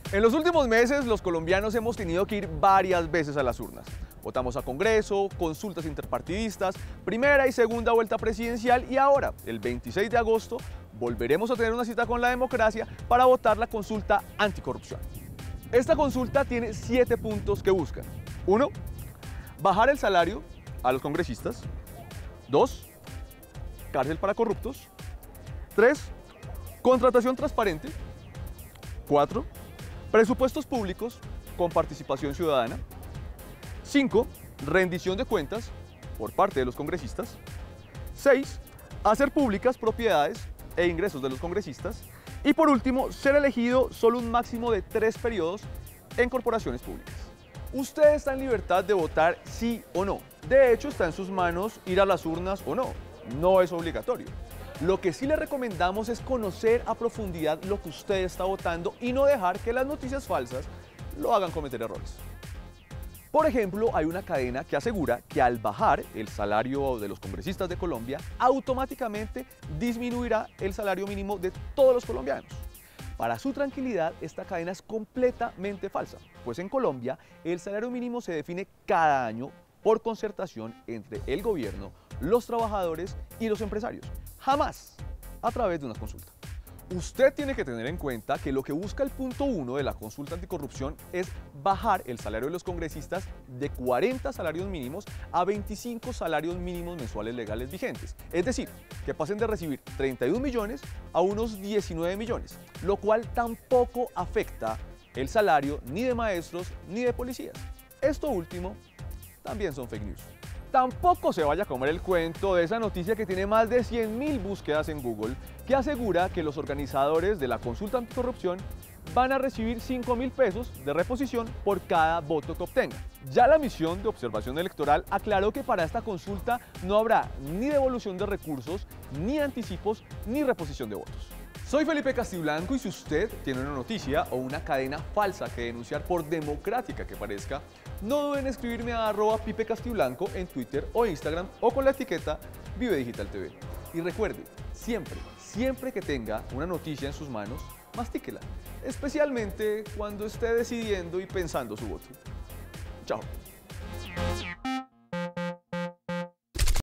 En los últimos meses, los colombianos hemos tenido que ir varias veces a las urnas. Votamos a Congreso, consultas interpartidistas, primera y segunda vuelta presidencial y ahora, el 26 de agosto, volveremos a tener una cita con la democracia para votar la consulta anticorrupción. Esta consulta tiene 7 puntos que buscan. 1. Bajar el salario a los congresistas. 2. Cárcel para corruptos. 3. Contratación transparente. 4. Presupuestos públicos con participación ciudadana. 5. Rendición de cuentas por parte de los congresistas. 6. Hacer públicas propiedades e ingresos de los congresistas. Y por último, ser elegido solo un máximo de 3 periodos en corporaciones públicas. Usted está en libertad de votar sí o no. De hecho, está en sus manos ir a las urnas o no. No es obligatorio. Lo que sí le recomendamos es conocer a profundidad lo que usted está votando y no dejar que las noticias falsas lo hagan cometer errores. Por ejemplo, hay una cadena que asegura que al bajar el salario de los congresistas de Colombia, automáticamente disminuirá el salario mínimo de todos los colombianos. Para su tranquilidad, esta cadena es completamente falsa, pues en Colombia el salario mínimo se define cada año por concertación entre el gobierno, los trabajadores y los empresarios, jamás a través de una consulta. Usted tiene que tener en cuenta que lo que busca el punto 1 de la consulta anticorrupción es bajar el salario de los congresistas de 40 salarios mínimos a 25 salarios mínimos mensuales legales vigentes. Es decir, que pasen de recibir 31 millones a unos 19 millones, lo cual tampoco afecta el salario ni de maestros ni de policías. Esto último también son fake news. Tampoco se vaya a comer el cuento de esa noticia que tiene más de 100.000 búsquedas en Google, que asegura que los organizadores de la consulta anticorrupción van a recibir 5.000 pesos de reposición por cada voto que obtengan. Ya la misión de observación electoral aclaró que para esta consulta no habrá ni devolución de recursos, ni anticipos, ni reposición de votos. Soy Felipe Castiblanco y si usted tiene una noticia o una cadena falsa que denunciar por democrática que parezca, no duden en escribirme a @pipecastiblanco en Twitter o Instagram o con la etiqueta Vive Digital TV. Y recuerde, siempre que tenga una noticia en sus manos, mastíquela, especialmente cuando esté decidiendo y pensando su voto. Chao.